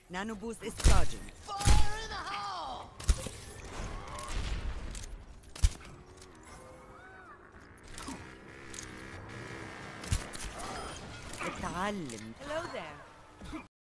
Nano boost is charging. Fire in the hole! اتعلم. Hello there.